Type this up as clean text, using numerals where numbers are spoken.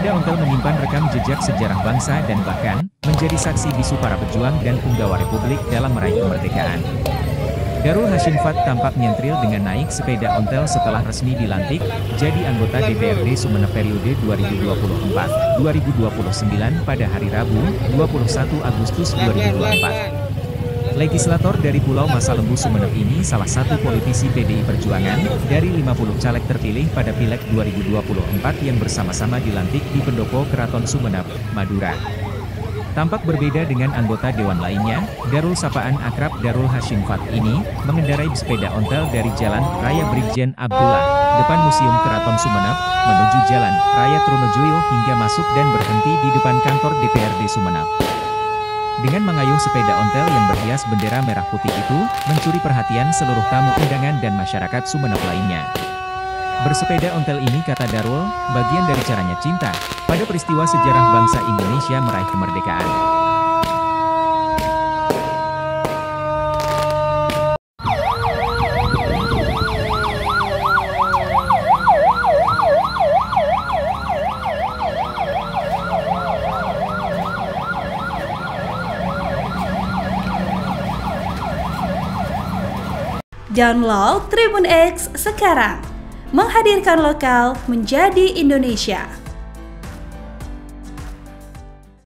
Sepeda ontel menyimpan rekam jejak sejarah bangsa dan bahkan menjadi saksi bisu para pejuang dan punggawa Republik dalam meraih kemerdekaan. Darul Hasyim Fat tampak nyentril dengan naik sepeda ontel setelah resmi dilantik jadi anggota DPRD Sumeneb periode 2024-2029 pada hari Rabu, 21 Agustus 2024. Legislator dari Pulau Masalembu Sumeneb ini salah satu politisi PDI Perjuangan dari 50 caleg terpilih pada Pileg 2024 yang bersama-sama dilantik di Pendopo Keraton Sumeneb, Madura. Tampak berbeda dengan anggota dewan lainnya, Darul sapaan akrab Darul Hasyim Fat ini mengendarai sepeda ontel dari Jalan Raya Brigjen Abdullah, depan Museum Keraton Sumeneb, menuju Jalan Raya Trunojoyo hingga masuk dan berhenti di depan kantor DPRD Sumeneb. Dengan mengayuh sepeda ontel yang berhias bendera merah putih itu, mencuri perhatian seluruh tamu undangan dan masyarakat Sumeneb lainnya. Bersepeda ontel ini, kata Darul, bagian dari caranya cinta pada peristiwa sejarah bangsa Indonesia meraih kemerdekaan. Download Tribun X sekarang, menghadirkan lokal menjadi Indonesia.